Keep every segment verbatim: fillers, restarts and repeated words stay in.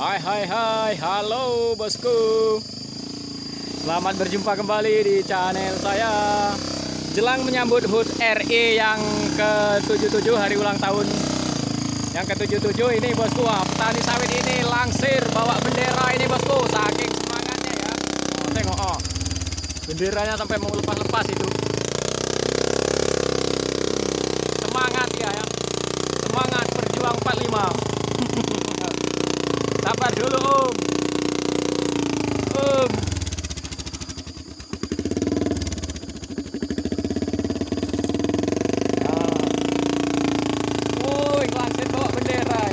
Hai hai hai, halo bosku. Selamat berjumpa kembali di channel saya. Jelang menyambut H U T R I yang ke tujuh puluh tujuh, hari ulang tahun yang ke tujuh puluh tujuh ini bosku. Wah, petani sawit ini langsir bawa bendera ini bosku, saking semangatnya ya. Oh, tengok oh. Benderanya sampai mau lepas-lepas itu. Semangat ya, ya. Semangat berjuang empat puluh lima. Sabar dulu Om. Om. Nah. Woi, langsir bawa bendera.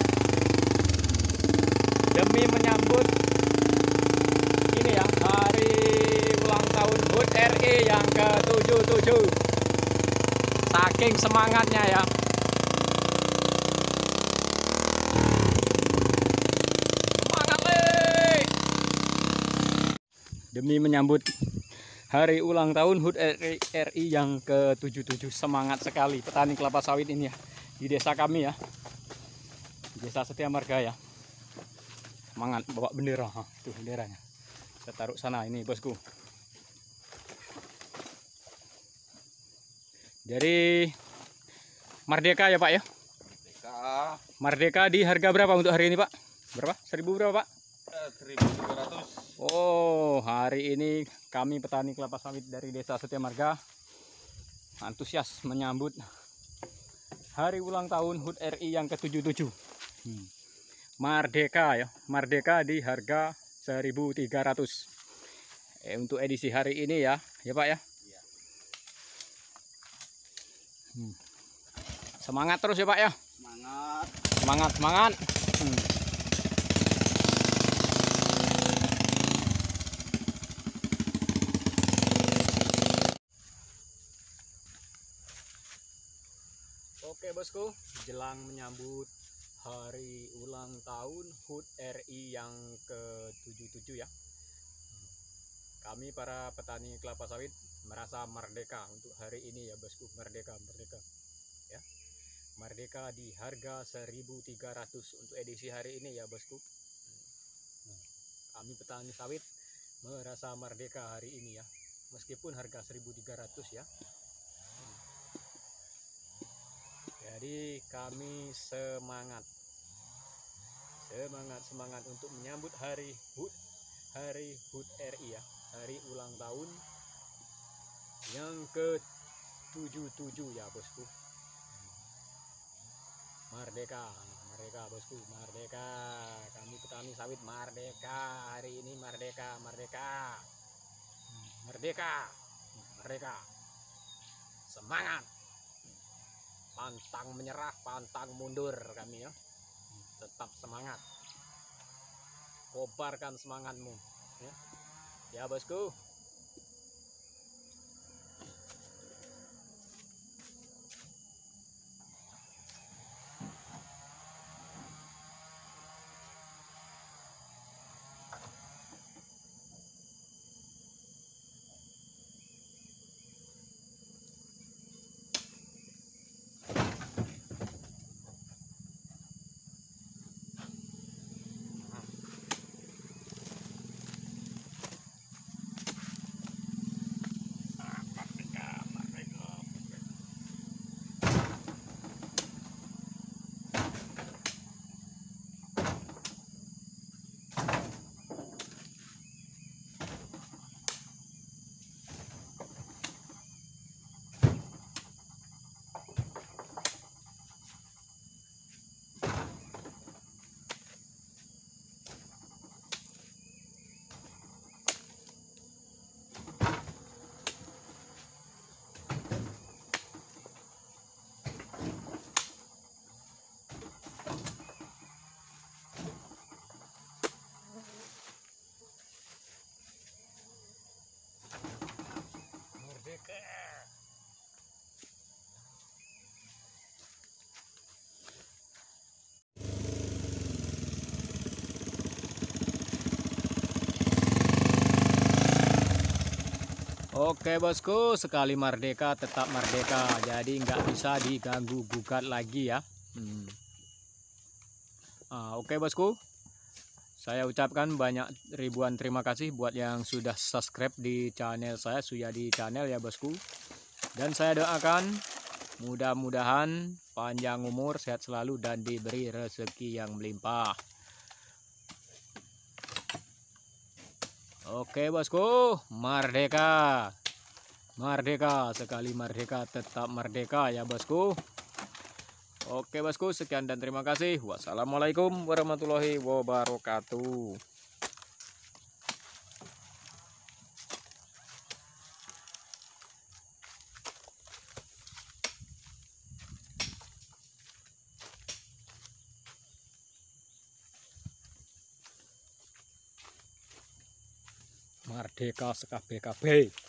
Demi menyambut ini ya, hari ulang tahun H U T R I yang ke tujuh puluh tujuh. Saking semangatnya ya. Demi menyambut hari ulang tahun H U T R I yang ke tujuh puluh tujuh. Semangat sekali petani kelapa sawit ini ya, di desa kami ya, di desa Setia Marga ya. Semangat bawa bendera. Hah, tuh benderanya saya taruh sana ini bosku. Jadi merdeka ya Pak ya. Merdeka. Merdeka di harga berapa untuk hari ini Pak? Berapa? Seribu berapa Pak? seribu tiga ratus. Oh, hari ini kami petani kelapa sawit dari desa Setia Marga antusias menyambut hari ulang tahun H U T R I yang ke tujuh puluh tujuh. Hmm. Merdeka ya, merdeka di harga seribu tiga ratus. Eh, untuk edisi hari ini ya, ya Pak ya. Iya. Hmm. Semangat terus ya Pak ya. Semangat. Semangat, semangat. Hmm. Oke bosku, jelang menyambut hari ulang tahun H U T R I yang ke tujuh puluh tujuh ya. Kami para petani kelapa sawit merasa merdeka untuk hari ini ya bosku. Merdeka, merdeka ya. Merdeka di harga seribu tiga ratus untuk edisi hari ini ya bosku. Kami petani sawit merasa merdeka hari ini ya, meskipun harga seribu tiga ratus ya. Jadi kami semangat, semangat, semangat untuk menyambut hari H U T, hari H U T R I ya, hari ulang tahun yang ke tujuh puluh tujuh ya bosku. Merdeka, merdeka bosku, merdeka. Kami petani sawit merdeka hari ini, merdeka, merdeka, merdeka, merdeka. Semangat. Pantang menyerah, pantang mundur kami ya. Tetap semangat. Kobarkan semangatmu ya. Ya bosku. Oke bosku, sekali merdeka tetap merdeka, jadi nggak bisa diganggu gugat lagi ya. Hmm. Ah, oke bosku, Saya ucapkan banyak ribuan terima kasih buat yang sudah subscribe di channel saya, Suyadi Channel ya bosku. Dan saya doakan mudah-mudahan panjang umur, sehat selalu, dan diberi rezeki yang melimpah. Oke bosku, merdeka. Merdeka, sekali merdeka tetap merdeka ya bosku. Oke bosku, sekian dan terima kasih. Wassalamualaikum warahmatullahi wabarakatuh. Merdeka sekabeh-kabeh.